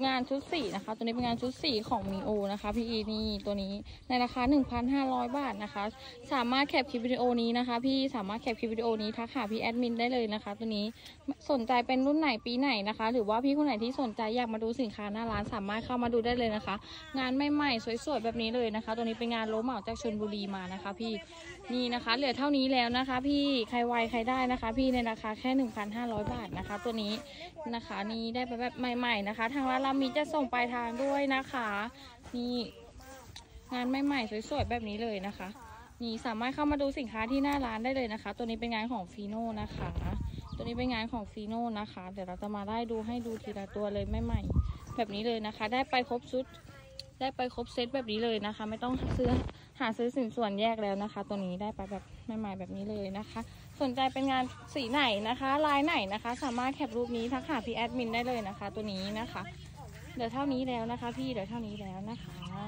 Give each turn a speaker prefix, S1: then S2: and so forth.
S1: งานชุดสีนะคะตัวนี้เป็นงานชุดสีของมีโอนะคะพี่นี่ตัวนี้ในราคา 1,500 บาทนะคะสามารถแคปคลิปวิดีโอนี้นะคะพี่สามารถแคปคลิปวิดีโอนี้ทักหาพี่แอดมินได้เลยนะคะตัวนี้สนใจเป็นรุ่นไหนปีไหนนะคะหรือว่าพี่คนไหนที่สนใจอยากมาดูสินค้าหน้าร้านสามารถเข้ามาดูได้เลยนะคะงานใหม่ๆสวยๆแบบนี้เลยนะคะตัวนี้เป็นงานโลเหมาจากชลบุรีมานะคะพี่นี่นะคะเหลือเท่านี้แล้วนะคะพี่ใครไวใครได้นะคะพี่ในราคาแค่ 1,500 บาทนะคะตัวนี้นะคะนี่ได้ไปแบบใหม่ๆนะคะทางร้านเรามีจะส่งปลายทางด้วยนะคะนี่งานใหม่ๆสวยๆแบบนี้เลยนะคะนี่สามารถเข้ามาดูสินค้าที่หน้าร้านได้เลยนะคะตัวนี้เป็นงานของฟีโน่นะคะตัวนี้เป็นงานของฟีโน่นะคะเดี๋ยวเราจะมาได้ดูให้ดูทีละตัวเลยใหม่ๆแบบนี้เลยนะคะได้ไปครบชุดได้ไปครบเซตแบบนี้เลยนะคะไม่ต้องหาซื้อสินส่วนแยกแล้วนะคะตัวนี้ได้ไปแบบใหม่ๆแบบนี้เลยนะคะสนใจเป็นงานสีไหนนะคะลายไหนนะคะสามารถแคปรูปนี้ทักหาพี่แอดมินได้เลยนะคะตัวนี้นะคะเดี๋ยวเท่านี้แล้วนะคะพี่เดี๋ยวเท่านี้แล้วนะคะ